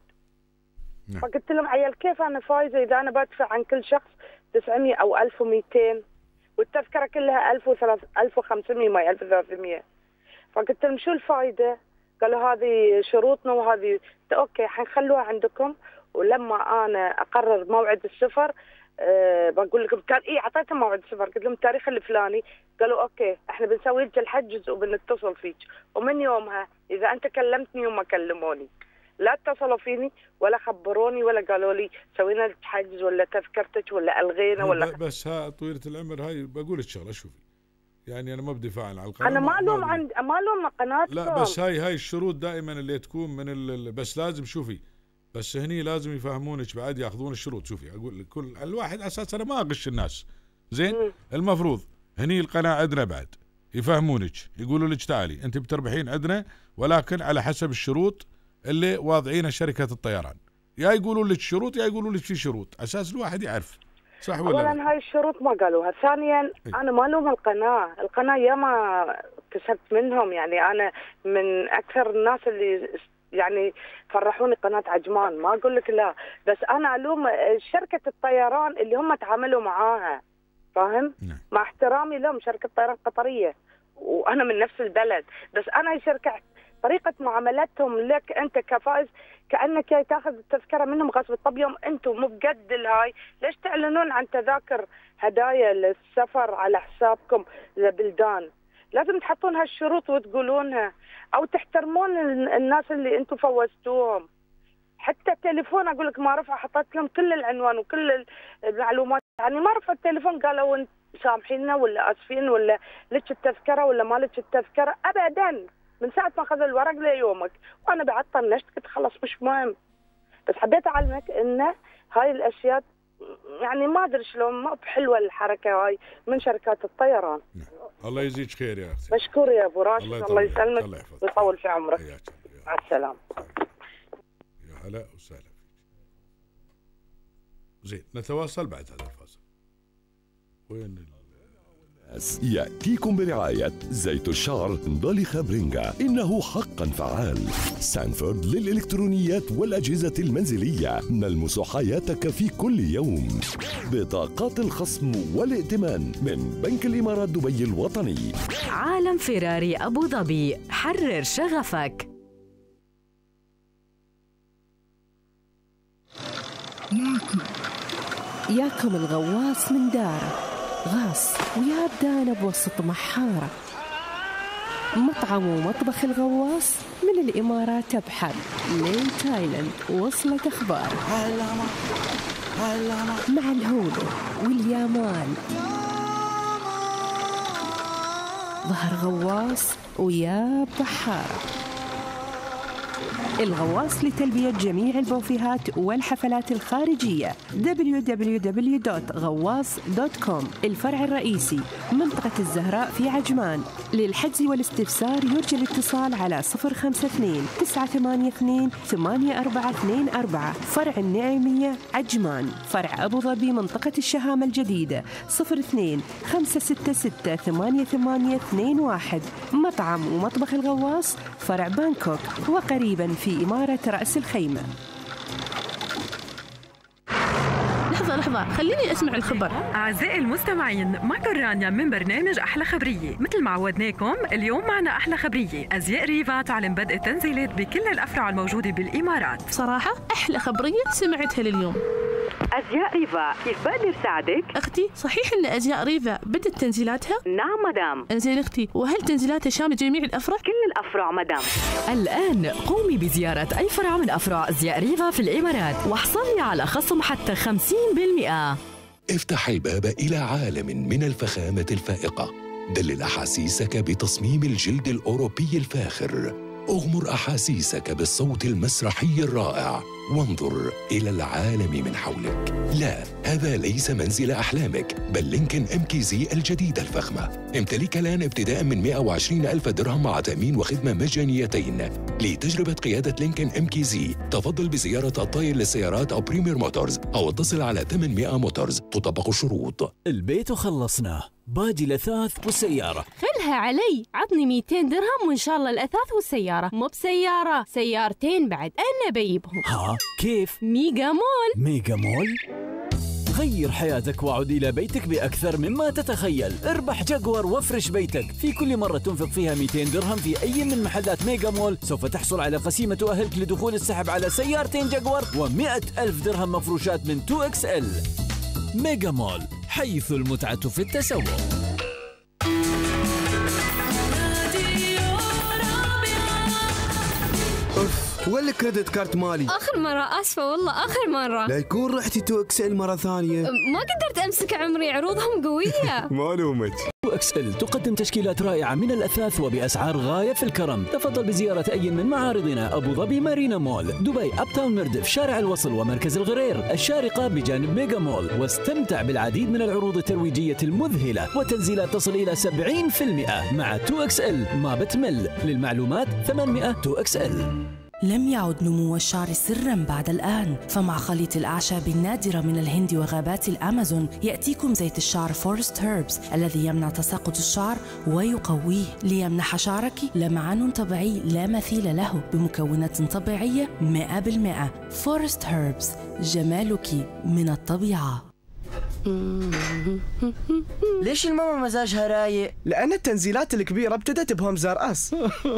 [SPEAKER 5] نعم. فقلت لهم عيال كيف انا فايزه اذا انا بدفع عن كل شخص تسعمية او ألف ومئتين والتذكره كلها ألف وثلاثمية ألف وخمسمية ما ألف وثلاثمية. فقلت لهم شو الفائده؟ قالوا هذه شروطنا وهذه اوكي حنخلوها عندكم، ولما انا اقرر موعد السفر أه بقول لكم كان اي اعطيتهم موعد السفر، قلت لهم التاريخ الفلاني، قالوا اوكي احنا بنسوي لك الحجز وبنتصل فيك، ومن يومها اذا انت كلمتني وما كلموني لا اتصلوا فيني ولا خبروني ولا قالوا لي سوينا لك حجز ولا تذكرتك ولا الغينا ولا.
[SPEAKER 1] بس ها طويله العمر هاي بقول لك شغله، شوفي يعني انا ما بدفاع عن القناه،
[SPEAKER 5] انا ما الوم عند ما الوم قناتكم،
[SPEAKER 1] لا بس هاي هاي الشروط دائما اللي تكون من ال... بس لازم شوفي، بس هني لازم يفهمونك بعد ياخذون الشروط. شوفي اقول كل الواحد اساسا انا ما اغش الناس زين. م. المفروض هني القناه عندنا بعد يفهمونك، يقولوا لك تعالي انت بتربحين عندنا ولكن على حسب الشروط اللي واضعينها شركه الطيران، يا يقولوا لك شروط يا يقولوا لك في شروط، اساس الواحد يعرف صح ولا لا؟
[SPEAKER 5] اولا هاي الشروط ما قالوها، ثانيا ايه؟ انا ما الوم القناه، القناه ياما كسبت منهم، يعني انا من اكثر الناس اللي يعني فرحوني قناه عجمان، ما اقول لك لا، بس انا الوم شركه الطيران اللي هم تعاملوا معاها، فاهم؟ نعم. مع احترامي لهم شركه طيران قطريه وانا من نفس البلد، بس انا هي شركه طريقه معاملتهم لك انت كفائز كانك جاي تاخذ التذكره منهم غصب. طب يوم انتم مو بقد الهاي ليش تعلنون عن تذاكر هدايا للسفر على حسابكم لبلدان؟ لازم تحطون هالشروط وتقولونها، او تحترمون الناس اللي انتم فوزتوهم. حتى التليفون اقول لك ما رفع، حطيت لهم كل العنوان وكل المعلومات، يعني ما رفع التليفون قالوا انت سامحينا ولا اسفين ولا لك التذكره ولا ما لك التذكره ابدا. من ساعه ما اخذ الورق ليومك وانا بعد طنشت قلت خلاص مش مهم، بس حبيت اعلمك ان هاي الاشياء يعني ما ادري شلون ما بحلوه الحركه هاي من شركات الطيران.
[SPEAKER 1] الله يجزيك خير يا اختي.
[SPEAKER 5] مشكور يا ابو راشد، الله, الله يسلمك ويطول في عمرك. مع السلامه.
[SPEAKER 1] يا هلا وسهلا فيك. زين نتواصل بعد هذا الفاصل. وين
[SPEAKER 6] يأتيكم برعاية زيت الشعر نضالي برينجا، إنه حقا فعال. سانفورد للإلكترونيات والأجهزة المنزلية، نلمس حياتك في كل يوم. بطاقات الخصم والائتمان من بنك الإمارات دبي الوطني.
[SPEAKER 7] عالم فيراري أبو ظبي، حرر شغفك.
[SPEAKER 8] ياكم ياكم الغواص من داره، غاص ويا بدانا بوسط محارة. مطعم ومطبخ الغواص من الإمارات بحر لين تايلاند وصلت أخبار، مع الهولو واليامان. ظهر غواص ويا بحارة، الغواص لتلبية جميع البوفيهات والحفلات الخارجية. دبليو دبليو دبليو دوت غواص دوت كوم. الفرع الرئيسي منطقة الزهراء في عجمان. للحجز والاستفسار يرجى الاتصال على صفر خمسة اثنين تسعة ثمانية اثنين ثمانية أربعة اثنين أربعة. فرع النعيمية عجمان. فرع أبو ظبي منطقة الشهامة الجديدة صفر اثنين خمسة ستة ستة ثمانية ثمانية اثنين واحد. مطعم ومطبخ الغواص فرع بانكوك وقريبا في إمارة رأس الخيمة.
[SPEAKER 9] لحظة لحظة خليني أسمع الخبر. أعزائي المستمعين، معكم رانيا من برنامج أحلى خبرية. مثل ما عودناكم اليوم معنا أحلى خبرية. أزياء ريفا تعلن بدء التنزيلات بكل الأفرع الموجودة بالإمارات.
[SPEAKER 10] صراحة أحلى خبرية سمعتها لليوم.
[SPEAKER 11] أزياء ريفا، كيف بقدر ساعدك؟
[SPEAKER 10] أختي صحيح أن أزياء ريفا بدت تنزيلاتها؟
[SPEAKER 11] نعم مدام.
[SPEAKER 10] انزين أختي، وهل تنزيلاتها شاملة جميع الأفرع؟
[SPEAKER 11] كل الأفرع مدام.
[SPEAKER 7] الآن قومي بزيارة أي فرع من أفرع أزياء ريفا في الإمارات واحصلي على خصم حتى خمسين بالمئة.
[SPEAKER 6] افتح الباب إلى عالم من الفخامة الفائقة. دلل أحاسيسك بتصميم الجلد الأوروبي الفاخر. أغمر أحاسيسك بالصوت المسرحي الرائع، وانظر إلى العالم من حولك. لا، هذا ليس منزل أحلامك، بل لينكن إم كي زي الجديدة الفخمة. امتلك الآن ابتداء من مئة وعشرين ألف درهم مع تأمين وخدمة مجانيتين. لتجربة قيادة لينكن إم كي زي تفضل بزيارة الطائر للسيارات أو بريمير موتورز أو اتصل على ثمانمئة موتورز. تطبق الشروط.
[SPEAKER 12] البيت وخلصنا، باجي الأثاث والسيارة.
[SPEAKER 13] خلها علي، عطني مئتين درهم وإن شاء الله الأثاث والسيارة. مو بسيارة، سيارتين بعد، أنا بجيبهم.
[SPEAKER 12] ها كيف؟
[SPEAKER 13] ميجا مول.
[SPEAKER 12] ميجا مول؟ غير حياتك وعد إلى بيتك بأكثر مما تتخيل. اربح جاكور وافرش بيتك. في كل مرة تنفق فيها مئتين درهم في أي من محلات ميجا مول سوف تحصل على قسيمة تؤهلك لدخول السحب على سيارتين جاكور ومئة ألف درهم مفروشات من تو إكس إل. ميجا مول، حيث المتعة في التسوق.
[SPEAKER 14] ولا كريدت كارت مالي؟
[SPEAKER 15] آخر مرة آسفة والله آخر مرة.
[SPEAKER 14] لا يكون رحتي تو إكسل مرة ثانية.
[SPEAKER 15] ما قدرت أمسك عمري، عروضهم قوية.
[SPEAKER 14] ما لومك.
[SPEAKER 12] تو إكس إل تقدم تشكيلات رائعة من الأثاث وبأسعار غاية في الكرم. تفضل بزيارة أي من معارضنا: أبو ظبي مارينا مول، دبي أب تاون مردف، شارع الوصل ومركز الغرير، الشارقة بجانب ميجا مول. واستمتع بالعديد من العروض الترويجية المذهلة وتنزيلات تصل إلى سبعين بالمئة. مع تو إكس إل ما بتمل. للمعلومات ثمانمئة تو إكس إل.
[SPEAKER 16] لم يعد نمو الشعر سراً بعد الآن، فمع خليط الأعشاب النادرة من الهند وغابات الأمازون يأتيكم زيت الشعر فورست هيربز الذي يمنع تساقط الشعر ويقويه ليمنح شعرك لمعان طبيعي لا مثيل له بمكونات طبيعية مئة بالمئة. فورست هيربز، جمالك من الطبيعة.
[SPEAKER 17] ليش الماما مزاجها رايق؟
[SPEAKER 18] لأن التنزيلات الكبيرة ابتدت بهوم زار أس.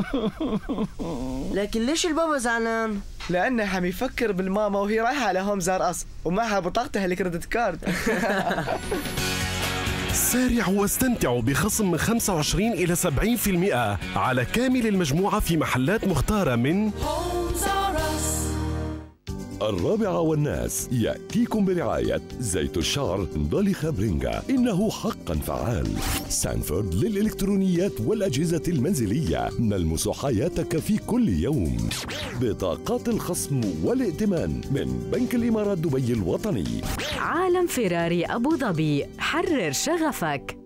[SPEAKER 17] لكن ليش البابا زعلان؟
[SPEAKER 18] لأنه عم يفكر بالماما وهي رايحة على هوم زار أس ومعها بطاقتها الكريدت كارد.
[SPEAKER 19] سارعوا واستمتعوا بخصم من خمسة وعشرين إلى سبعين بالمئة على كامل المجموعة في محلات مختارة من
[SPEAKER 6] الرابعة والناس. يأتيكم برعاية زيت الشعر ضلخ برينجا، إنه حقا فعال. سانفورد للإلكترونيات والأجهزة المنزلية، نلمس حياتك في كل يوم. بطاقات الخصم والائتمان من بنك الإمارات دبي الوطني.
[SPEAKER 7] عالم فيراري أبو ظبي، حرر شغفك.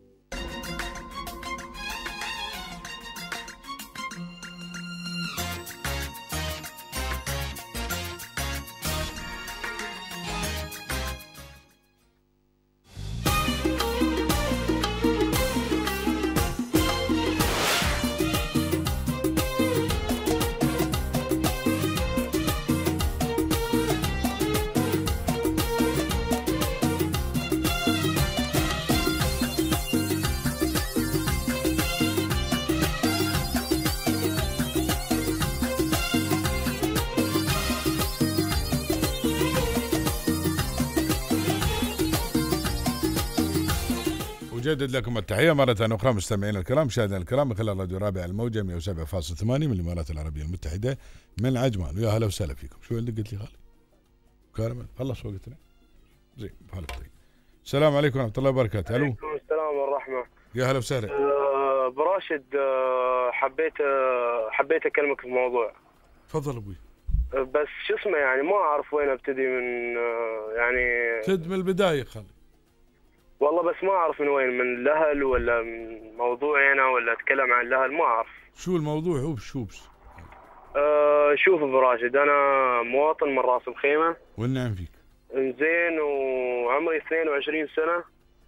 [SPEAKER 1] أجدد لكم التحية مرة أخرى مستمعين الكرام، مشاهدينا الكرام من خلال راديو رابع الموجة مئة وسبعة فاصلة ثمانية من الإمارات العربية المتحدة من عجمان. ويا هلا وسهلا فيكم. شو اللي قلت لي غالي؟ كارمل خلص وقتنا. زين بحالك طيب. السلام عليكم ورحمة الله وبركاته. ألو.
[SPEAKER 20] وعليكم السلام والرحمة.
[SPEAKER 1] يا هلا وسهلا.
[SPEAKER 20] أه براشد، أه حبيت أه حبيت أكلمك في موضوع.
[SPEAKER 1] تفضل أبوي.
[SPEAKER 20] أه بس شو اسمه يعني ما أعرف وين أبتدي من أه يعني.
[SPEAKER 1] تد من البداية خلي.
[SPEAKER 20] والله بس ما أعرف من وين، من الأهل ولا من موضوعي أنا ولا أتكلم عن الأهل، ما أعرف.
[SPEAKER 1] شو الموضوع هو شو بس؟
[SPEAKER 20] أه شوف أبو راشد، أنا مواطن من راس الخيمة.
[SPEAKER 1] والنعم فيك.
[SPEAKER 20] إنزين وعمري اثنين وعشرين سنة،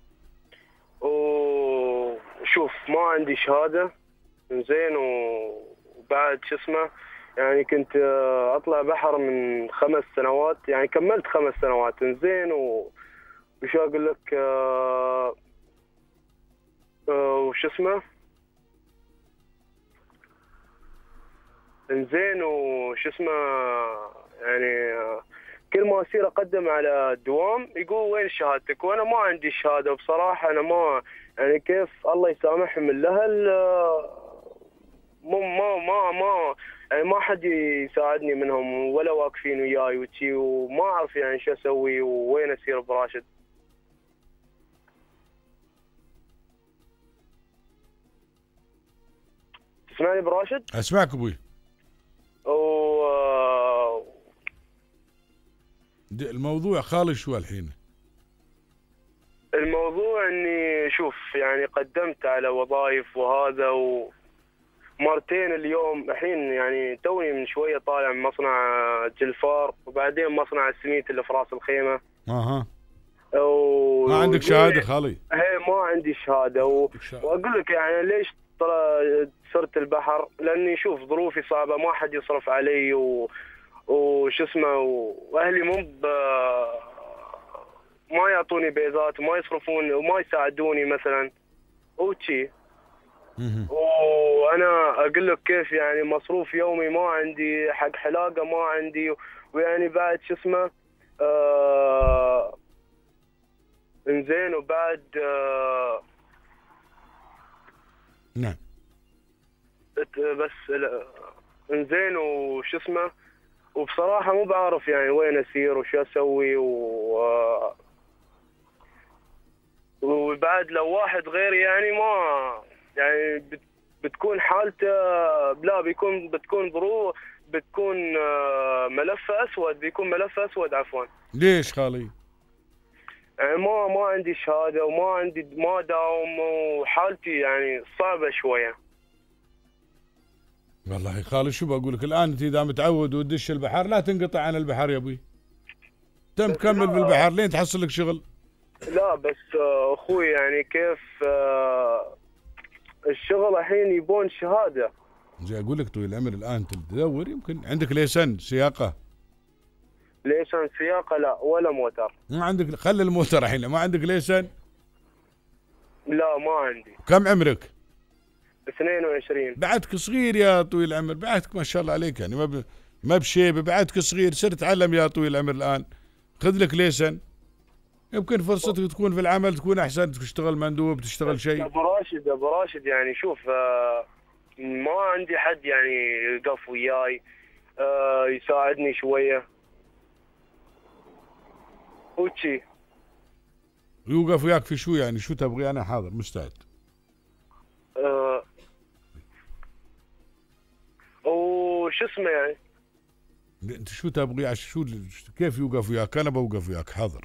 [SPEAKER 20] وشوف ما عندي شهادة. إنزين وبعد شو اسمه يعني كنت أطلع بحر من خمس سنوات، يعني كملت خمس سنوات. إنزين و وش اقول لك آه آه وش اسمه انزين وش اسمه يعني آه كل ما اصير اقدم على الدوام يقول وين شهادتك، وانا ما عندي شهاده بصراحه. انا ما يعني كيف الله يسامحهم الاهل، آه ما ما ما ما يعني ما حد يساعدني منهم ولا واقفين وياي وشي، وما اعرف يعني شو اسوي ووين اسير براشد. تسمعني براشد؟
[SPEAKER 1] اسمعك ابوي.
[SPEAKER 20] و
[SPEAKER 1] الموضوع خالص شو الحين؟
[SPEAKER 20] الموضوع اني شوف يعني قدمت على وظائف وهذا ومرتين اليوم. الحين يعني توني من شويه طالع من مصنع جلفار وبعدين مصنع السميت اللي في راس الخيمه.
[SPEAKER 1] اها.
[SPEAKER 20] و...
[SPEAKER 1] ما عندك شهاده خالي؟
[SPEAKER 20] هي ما عندي شهاده و... واقول لك يعني ليش طل- صرت البحر؟ لاني شوف ظروفي صعبه، ما حد يصرف علي و... وش اسمه و... واهلي مو ب... ما يعطوني بيضات وما يصرفون وما يساعدوني مثلا وشي. وانا اقول لك كيف يعني مصروف يومي ما عندي، حق حلاقه ما عندي، ويعني بعد شو اسمه آه انزين وبعد آه
[SPEAKER 1] نعم
[SPEAKER 20] بس انزين وش اسمه، وبصراحه مو بعرف يعني وين اسير وش اسوي و آه وبعد لو واحد غيري يعني ما يعني بت بتكون حالته لا بيكون بتكون ظروف بتكون ملف اسود بيكون ملف اسود عفوا.
[SPEAKER 1] ليش خالي؟
[SPEAKER 20] يعني ما ما عندي شهاده وما عندي ما داوم وحالتي يعني صعبه شويه.
[SPEAKER 1] والله يا خالي شو بقول لك الان، انت اذا متعود وتدش البحر لا تنقطع عن البحر يا ابوي. تم كمل بالبحر لين تحصل لك شغل.
[SPEAKER 20] لا بس اخوي يعني كيف الشغل الحين يبون شهاده.
[SPEAKER 1] زي اقول لك طويل العمر الان تدور يمكن عندك ليسن سياقه؟
[SPEAKER 20] ليسن سياقه لا ولا موتر.
[SPEAKER 1] ما عندك؟ خلي الموتر الحين. ما عندك ليسن؟
[SPEAKER 20] لا ما عندي.
[SPEAKER 1] كم عمرك؟
[SPEAKER 20] اثنين وعشرين.
[SPEAKER 1] بعدك صغير يا طويل العمر، بعدك ما شاء الله عليك يعني ما ب... ما بشيبه، بعدك صغير، سر تعلم يا طويل العمر الان. خذ لك ليسن يمكن فرصتك تكون في العمل تكون احسن، تشتغل مندوب تشتغل شيء.
[SPEAKER 20] ابو راشد ابو راشد يعني شوف آه ما عندي حد يعني يقف وياي آه يساعدني شويه وشي.
[SPEAKER 1] يوقف وياك في شو يعني؟ شو تبغي؟ انا حاضر مستعد.
[SPEAKER 20] آه وش اسمه يعني؟
[SPEAKER 1] انت شو تبغي؟ عشان شو كيف يوقف وياك؟ انا بوقف وياك حاضر.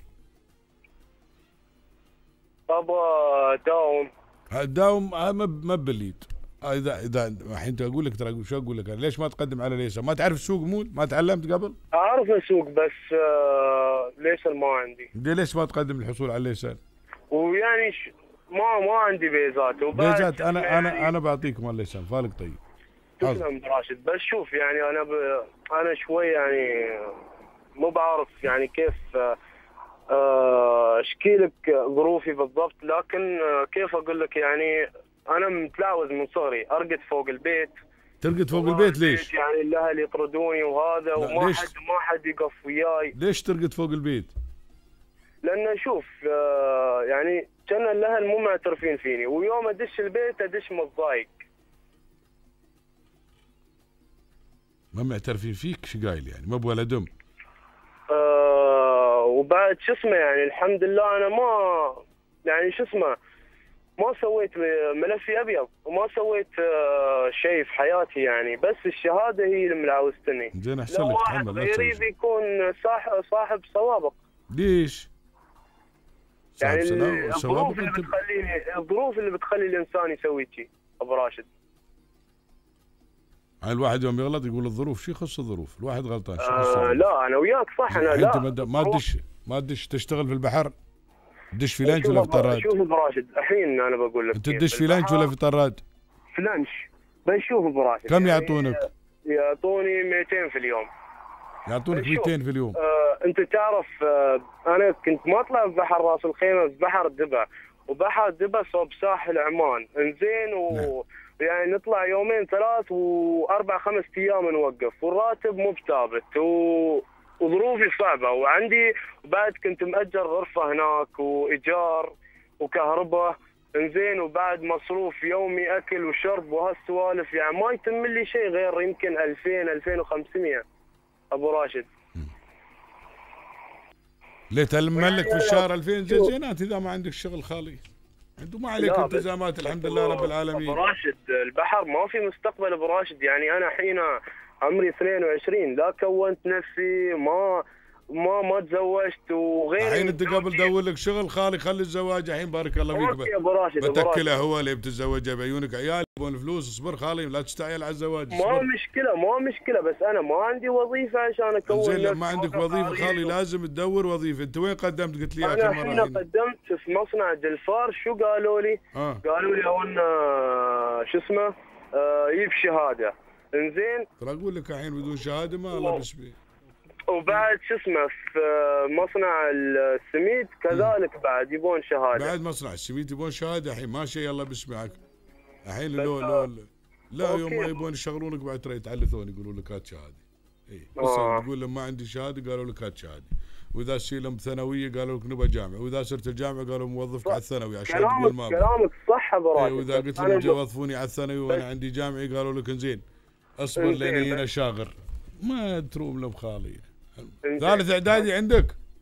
[SPEAKER 20] ابغى داوم.
[SPEAKER 1] داوم ما ما باليد. اذا اذا الحين اقول لك ترى شو اقول لك، ليش ما تقدم على ليسن؟ ما تعرف السوق؟ مول ما تعلمت قبل؟
[SPEAKER 20] اعرف السوق بس آه ليسن ما عندي.
[SPEAKER 1] دي ليش ما تقدم الحصول على الليسن؟
[SPEAKER 20] ويعني ش... ما ما عندي بيزات.
[SPEAKER 1] بيزات انا يعني انا انا بعطيكم الليسن فالك طيب.
[SPEAKER 20] تسلم راشد. بس شوف يعني انا ب... انا شوي يعني مو بعرف يعني كيف اشكي لك ظروفي بالضبط، لكن كيف اقول لك يعني انا متلاوز من صغري، ارقد فوق البيت.
[SPEAKER 1] ترقد فوق البيت ليش؟
[SPEAKER 20] يعني الاهل يطردوني وهذا وما حد ما حد يقف وياي.
[SPEAKER 1] ليش ترقد فوق البيت؟
[SPEAKER 20] لانه شوف يعني كان الاهل مو معترفين فيني، ويوم ادش البيت ادش متضايق.
[SPEAKER 1] ما معترفين فيك؟ شو قايل يعني؟ ما بولدهم؟
[SPEAKER 20] آه وبعد شو اسمه يعني الحمد لله انا ما يعني شو اسمه ما سويت ملفي ابيض وما سويت آه شيء في حياتي يعني، بس الشهاده هي اللي ملاوستني.
[SPEAKER 1] زين احسن لك تحمل.
[SPEAKER 20] غيري بيكون صاحب صاحب سوابق.
[SPEAKER 1] ليش؟
[SPEAKER 20] يعني الظروف اللي بتخليني الظروف اللي بتخلي الانسان يسوي شيء ابو راشد.
[SPEAKER 1] يعني الواحد يوم يغلط يقول الظروف، شو يخص الظروف؟ الواحد غلطان.
[SPEAKER 20] آه لا انا وياك صح. انا لا
[SPEAKER 1] انت ما تدش ما تدش تشتغل في البحر؟ تدش في لانش ولا في طراد؟
[SPEAKER 20] شوف ابو راشد الحين انا بقول لك
[SPEAKER 1] انت تدش في لانش ولا في طراد؟
[SPEAKER 20] في لانش. بس شوف ابو راشد
[SPEAKER 1] كم يعطونك؟
[SPEAKER 20] يعطوني مئتين في اليوم.
[SPEAKER 1] يعطونك مئتين في اليوم؟
[SPEAKER 20] آه انت تعرف آه انا كنت ما اطلع في بحر راس الخيمه، في بحر دبا، وبحر دبا صوب ساحل عمان انزين و نعم. يعني نطلع يومين ثلاث واربع خمس ايام نوقف، والراتب مو بثابت و... وظروفي صعبه، وعندي بعد كنت مأجر غرفه هناك وايجار وكهرباء انزين، وبعد مصروف يومي اكل وشرب وهالسوالف، يعني ما يتم لي شيء غير يمكن ألفين ألفين وخمسمئة ابو راشد.
[SPEAKER 1] ليه تلمن لك في الشهر ألفين زي زينات اذا ما عندك شغل خالي؟ انتم ما عليك التزامات الحمد لله رب العالمين.
[SPEAKER 20] ابو راشد البحر ما في مستقبل ابو راشد، يعني انا حين عمري اثنين وعشرين لا كونت نفسي، ما ما ما تزوجت وغير.
[SPEAKER 1] الحين انت قبل دور لك شغل خالي، خلي الزواج الحين بارك الله فيك.
[SPEAKER 20] اوكي يا ابو راشد،
[SPEAKER 1] بتكله هو اللي بتتزوجه بعيونك عيال يبون فلوس. اصبر خالي لا تستعجل على الزواج.
[SPEAKER 20] ما مشكله ما مشكله بس انا ما عندي وظيفه عشان اكون.
[SPEAKER 1] زين لما عندك وظيفه خالي لازم تدور وظيفه. انت وين قدمت؟ قلت لي
[SPEAKER 20] انا
[SPEAKER 1] اخر
[SPEAKER 20] الحين
[SPEAKER 1] مره
[SPEAKER 20] قدمت في مصنع دلفار. شو قالوا لي؟
[SPEAKER 1] آه.
[SPEAKER 20] قالوا لي هون شو اسمه آه يجيب شهاده. انزين
[SPEAKER 1] ترى اقول لك الحين بدون شهاده ما الله بسبي.
[SPEAKER 20] وبعد شو اسمه في مصنع السميد كذلك بعد يبون شهاده.
[SPEAKER 1] بعد مصنع السميد يبون شهاده الحين ماشي يلا بسمعك. الحين لو لو لا يوم ما يبون يشغلونك بعد ترى يتعلثون يقولوا لك هات شهاده. اي بس آه. تقول لهم ما عندي شهاده قالوا لك هات شهاده. واذا تصير لهم ثانويه قالوا لك نبغى جامعه، واذا صرت الجامعه قالوا موظفك على الثانوي عشان تقول ما
[SPEAKER 20] كلامك صح ابو راشد.
[SPEAKER 1] واذا قلت لهم وظفوني على الثانوي وانا عندي جامعي قالوا لك انزين اصبر لين هنا شاغر. ما تروم لهم خالي. ثالث اعدادي عندك؟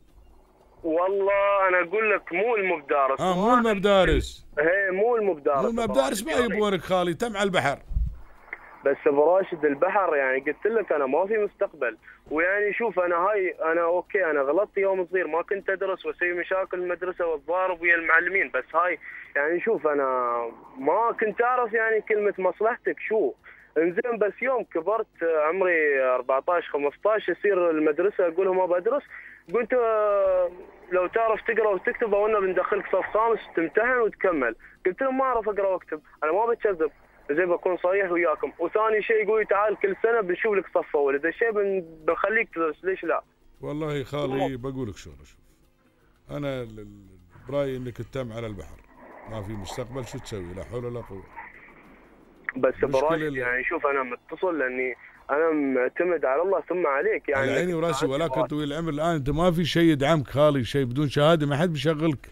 [SPEAKER 20] والله انا اقول لك مو المبدارس.
[SPEAKER 1] اه مو المبدارس.
[SPEAKER 20] ايه مو المبدارس.
[SPEAKER 1] مو المبدارس ما يبونك خالي تم على البحر.
[SPEAKER 20] بس ابو راشد البحر يعني قلت لك انا ما في مستقبل. ويعني شوف انا هاي انا اوكي انا غلطت يوم صغير ما كنت ادرس واسوي مشاكل المدرسه والضارب ويا المعلمين. بس هاي يعني شوف انا ما كنت اعرف يعني كلمه مصلحتك شو. انزين بس يوم كبرت عمري أربعطعش خمسطعش يصير المدرسه اقول لهم ابى ادرس. قلت لو تعرف تقرا وتكتب او انه بندخلك صف خامس تمتحن وتكمل. قلت لهم ما اعرف اقرا واكتب انا ما بتكذب زي بكون صريح وياكم. وثاني شيء يقول تعال كل سنه بنشوف لك صف اول اذا شيء بنخليك تدرس ليش لا.
[SPEAKER 1] والله خالي بقول لك شغله. شوف انا برايي انك تتم على البحر ما في مستقبل شو تسوي لا حول ولا قوه.
[SPEAKER 20] بس براشد يعني شوف انا متصل لاني انا معتمد على الله ثم عليك يعني.
[SPEAKER 1] على عيني وراسي ولكن طويل العمر الان انت ما في شيء يدعمك خالي. شيء بدون شهاده ما حد بيشغلك.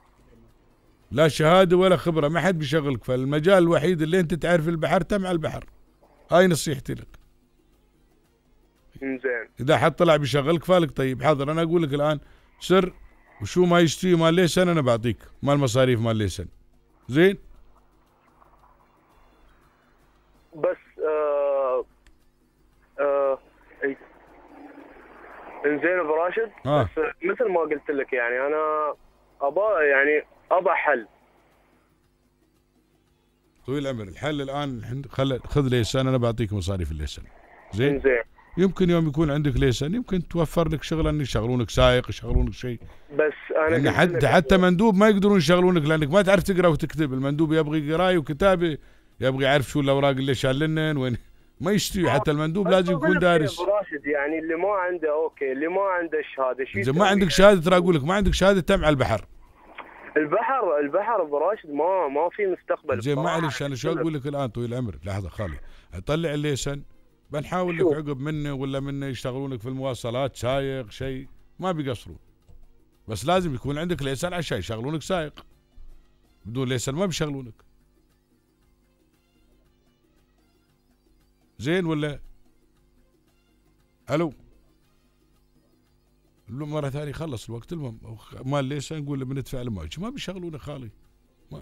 [SPEAKER 1] لا شهاده ولا خبره ما حد بيشغلك. فالمجال الوحيد اللي انت تعرف البحر تم على البحر. هاي نصيحتي لك.
[SPEAKER 20] زين
[SPEAKER 1] اذا حد طلع بيشغلك فالك طيب حاضر. انا اقول لك الان سر وشو ما يشتري مال ليسن انا بعطيك مال مصاريف مال ليسن. زين
[SPEAKER 20] بس آه آه انزين ابو راشد
[SPEAKER 1] آه.
[SPEAKER 20] بس مثل ما قلت لك يعني انا ابا يعني ابا حل.
[SPEAKER 1] طويل العمر الحل الان خل خذ ليسن انا بعطيك مصاريف الليسن. زين
[SPEAKER 20] زين
[SPEAKER 1] يمكن يوم يكون عندك ليسن يمكن توفر لك شغله ان يشغلونك سائق يشغلونك شيء.
[SPEAKER 20] بس انا
[SPEAKER 1] يعني حتى حتى مندوب ما يقدرون يشغلونك لانك ما تعرف تقرا وتكتب. المندوب يبغي قرايه وكتابه يبغي يعرف شو الاوراق اللي شالنن وين ما يشتري. حتى المندوب لازم يكون دارس.
[SPEAKER 20] ابو راشد يعني اللي ما عنده اوكي اللي ما عنده شهاده شيء.
[SPEAKER 1] اذا ما عندك شهاده ترى اقول لك ما عندك شهاده تم على البحر.
[SPEAKER 20] البحر البحر ابو راشد ما ما في مستقبل.
[SPEAKER 1] زين معلش انا شو اقول لك الان طويل العمر لحظه خالي اطلع الليسن بنحاول لك عقب منه ولا منه يشتغلونك في المواصلات سايق شيء ما بيقصرون. بس لازم يكون عندك ليسن عشان يشغلونك سايق. بدون ليسن ما بيشغلونك. زين ولا الو مرة ثانية خلص الوقت. المهم مال ليش نقول له بندفع الماج ما بيشغلونه خالي. ما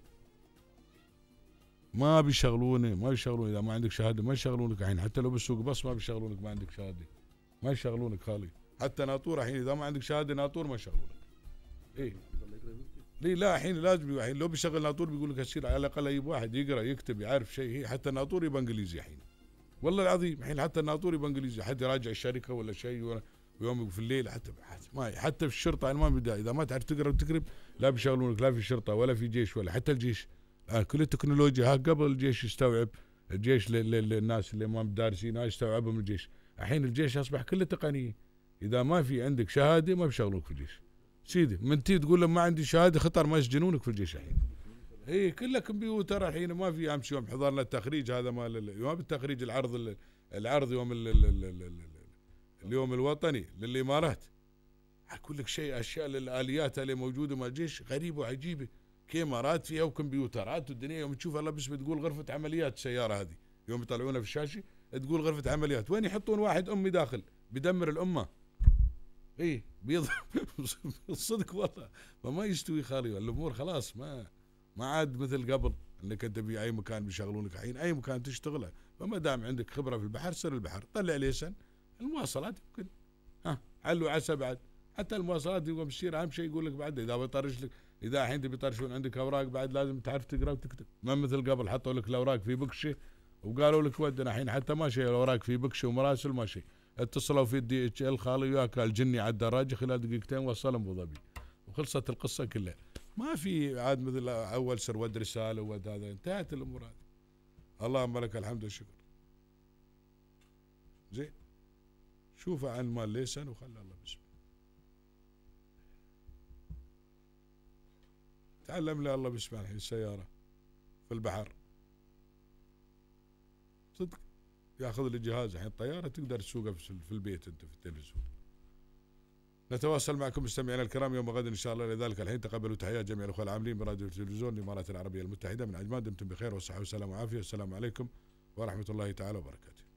[SPEAKER 1] ما بيشغلونه ما بيشغلونه. اذا ما عندك شهاده ما يشغلونك الحين. حتى لو بالسوق بس ما بيشغلونك ما عندك شهاده ما يشغلونك خالي. حتى ناطور الحين اذا ما عندك شهاده ناطور ما يشغلونك. ايه ليه لا الحين لازم الحين لو بيشغل ناطور بيقول لك يصير على الاقل يجيب واحد يقرا يكتب يعرف شيء. هي حتى الناطور يبقى انجليزي الحين والله العظيم. الحين حتى الناطور يبقى انجليزي حد يراجع الشركه ولا شيء ويوم في الليل. حتى ما حتى في الشرطه انا ما بدي اذا ما تعرف تقرا وتكتب لا بيشغلونك لا في الشرطه ولا في جيش ولا حتى الجيش. الان كل التكنولوجيا ها قبل الجيش يستوعب. الجيش للناس اللي ما دارسين هاي يستوعبهم الجيش. الحين الجيش اصبح كله تقنيه. اذا ما في عندك شهاده ما بيشغلوك في الجيش سيدي. من تي تقول لهم ما عندي شهاده خطر ما يسجنونك في الجيش الحين. اي كله كمبيوتر الحين ما في. امس يوم حضرنا التخريج هذا مال يوم التخريج العرض العرض يوم ال ال ال ال اليوم الوطني للامارات. اقول لك شيء اشياء الاليات اللي موجوده مع الجيش غريبه وعجيبه. كاميرات فيها وكمبيوترات والدنيا يوم تشوف الله بس بتقول غرفه عمليات السياره هذه يوم يطلعونها في الشاشه تقول غرفه عمليات. وين يحطون واحد امي داخل بدمر الامه. ايه بيض الصدق والله فما يستوي خالي. الامور خلاص ما ما عاد مثل قبل انك انت في اي مكان بيشغلونك الحين اي مكان تشتغله. فما دام عندك خبره في البحر سر البحر طلع ليسن المواصلات يمكن ها علو عسى بعد. حتى المواصلات يقوم يصير اهم شيء يقول لك بعد اذا بيطرش لك، اذا الحين تبي يطرشون عندك اوراق بعد لازم تعرف تقرا وتكتب، ما مثل قبل حطوا لك الاوراق في بكشه وقالوا لك ودنا. الحين حتى ما شيء الاوراق في بكشه ومراسل ما شيء، اتصلوا في الدي اتش ال خالي وياك الجني على الدراجه خلال دقيقتين وصلهم ابو ظبي وخلصت القصه كلها. ما في عاد مثل اول سر ود رساله ود هذا، انتهت الامور هذه. اللهم لك الحمد والشكر. زين شوف عن مال ليسن وخلى الله باسمه. تعلم لي الله باسمه الحين السياره في البحر صدق، ياخذ لي جهاز الحين الطياره تقدر تسوقها في البيت انت في التلفزيون. نتواصل معكم مستمعينا الكرام يوم غد ان شاء الله. لذلك الحين تقبلوا تحيات جميع الاخوه العاملين براديو التلفزيون الامارات العربيه المتحده من عجمان. دمتم بخير والصحه والسلام والعافيه، والسلام عليكم ورحمه الله تعالى وبركاته.